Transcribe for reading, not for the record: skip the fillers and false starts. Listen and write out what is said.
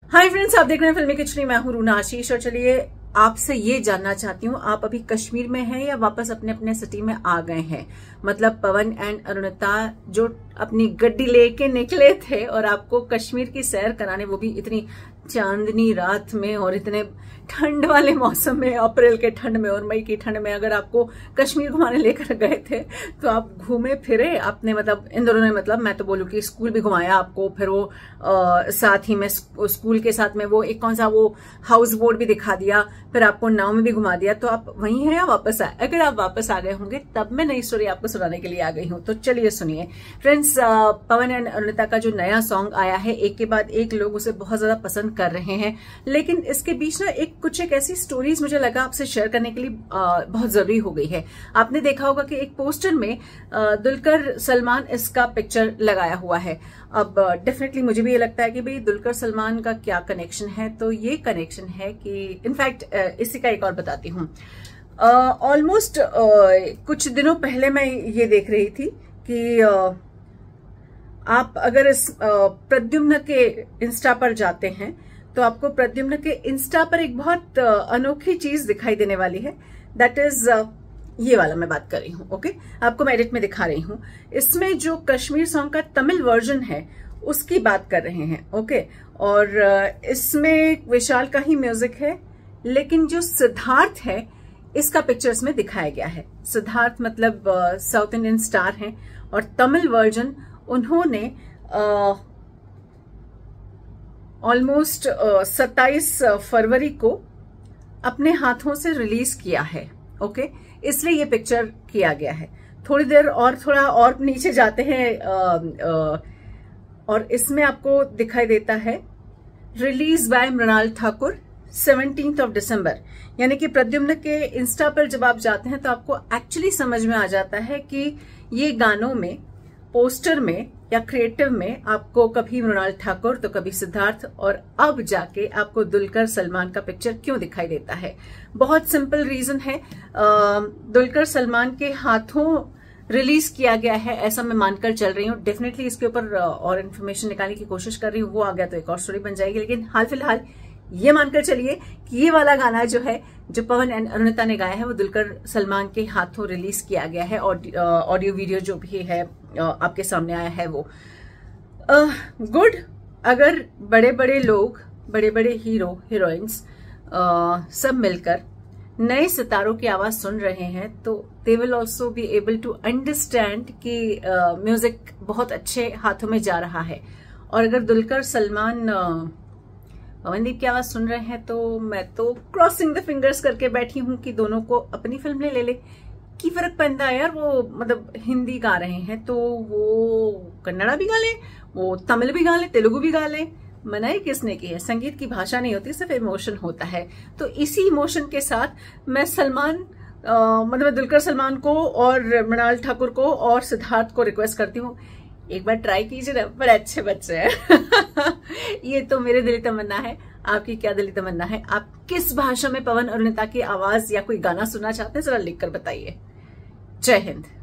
Hi friends, आप देख रहे हैं फिल्मी खिचड़ी। मैं हूं रूना आशीष और चलिए आपसे ये जानना चाहती हूँ, आप अभी कश्मीर में हैं या वापस अपने अपने सिटी में आ गए हैं। मतलब पवन एंड अरुणिता जो अपनी गड्डी लेके निकले थे और आपको कश्मीर की सैर कराने, वो भी इतनी चांदनी रात में और इतने ठंड वाले मौसम में, अप्रैल के ठंड में और मई की ठंड में अगर आपको कश्मीर घुमाने लेकर गए थे तो आप घूमे फिरे आपने। मतलब इन दोनों ने, मतलब मैं तो बोलूँ कि स्कूल भी घुमाया आपको, फिर वो साथ ही में स्कूल के साथ में वो एक कौन सा वो हाउस बोट भी दिखा दिया, फिर आपको नाव में भी घुमा दिया। तो आप वहीं हैं या वापस आए? अगर आप वापस आ गए होंगे तब मैं नई स्टोरी आपको सुनाने के लिए आ गई हूँ। तो चलिए सुनिए फ्रेंड्स, पवन एंड अरुणिता का जो नया सॉन्ग आया है, एक के बाद एक लोग उसे बहुत ज्यादा पसंद कर रहे हैं, लेकिन इसके बीच ना कुछ ऐसी स्टोरीज मुझे लगा आपसे शेयर करने के लिए बहुत जरूरी हो गई है। आपने देखा होगा कि एक पोस्टर में दुलकर सलमान इसका पिक्चर लगाया हुआ है। अब डेफिनेटली मुझे भी ये लगता है कि भाई दुलकर सलमान का क्या कनेक्शन है। तो ये कनेक्शन है कि इनफैक्ट इसी का एक और बताती हूँ। ऑलमोस्ट कुछ दिनों पहले मैं ये देख रही थी कि आप अगर इस प्रद्युम्न के इंस्टा पर जाते हैं तो आपको प्रद्युम्न के इंस्टा पर एक बहुत अनोखी चीज दिखाई देने वाली है। दैट इज ये वाला मैं बात कर रही हूँ। ओके, आपको मैं एडिट में दिखा रही हूँ। इसमें जो कश्मीर सॉन्ग का तमिल वर्जन है उसकी बात कर रहे हैं। ओके, और इसमें विशाल का ही म्यूजिक है, लेकिन जो सिद्धार्थ है इसका पिक्चर इसमें दिखाया गया है। सिद्धार्थ मतलब साउथ इंडियन स्टार हैं और तमिल वर्जन उन्होंने ऑलमोस्ट 27 फरवरी को अपने हाथों से रिलीज किया है। ओके, इसलिए ये पिक्चर किया गया है। थोड़ी देर और थोड़ा और नीचे जाते हैं और इसमें आपको दिखाई देता है रिलीज बाय मृणाल ठाकुर 17 दिसंबर। यानी कि प्रद्युम्न के इंस्टा पर जब आप जाते हैं तो आपको एक्चुअली समझ में आ जाता है कि ये गानों में, पोस्टर में या क्रिएटिव में आपको कभी मृणाल ठाकुर तो कभी सिद्धार्थ और अब जाके आपको दुलकर सलमान का पिक्चर क्यों दिखाई देता है। बहुत सिंपल रीजन है, दुलकर सलमान के हाथों रिलीज किया गया है ऐसा मैं मानकर चल रही हूँ। डेफिनेटली इसके ऊपर और इन्फॉर्मेशन निकालने की कोशिश कर रही हूँ, वो आ गया तो एक और स्टोरी बन जाएगी। लेकिन हाल फिलहाल ये मानकर चलिए कि ये वाला गाना जो है, जो पवन एंड अरुणिता ने गाया है, वो दुलकर सलमान के हाथों रिलीज किया गया है। ऑडियो वीडियो जो भी है आपके सामने आया है वो गुड। अगर बड़े बड़े लोग, बड़े बड़े हीरो हीरोइंस सब मिलकर नए सितारों की आवाज सुन रहे हैं तो they will also be able to understand कि म्यूजिक बहुत अच्छे हाथों में जा रहा है। और अगर दुलकर सलमान पवनदीप की आवाज सुन रहे हैं तो मैं तो क्रॉसिंग द फिंगर्स करके बैठी हूं कि दोनों को अपनी फिल्म में ले ले। की फर्क पड़ता है यार, वो मतलब हिंदी गा रहे हैं तो वो कन्नड़ा भी गा ले, वो तमिल भी गा ले, तेलुगु भी गा ले। मनाई किसने की है? संगीत की भाषा नहीं होती, सिर्फ इमोशन होता है। तो इसी इमोशन के साथ मैं मतलब दुलकर सलमान को और मृणाल ठाकुर को और सिद्धार्थ को रिक्वेस्ट करती हूँ, एक बार ट्राई कीजिए ना, बड़े अच्छे बच्चे हैं। ये तो मेरे दिली तमन्ना है। आपकी क्या दिली तमन्ना है? आप किस भाषा में पवन अरुणिता की आवाज या कोई गाना सुनना चाहते हैं, जरा लिखकर बताइए। जय हिंद।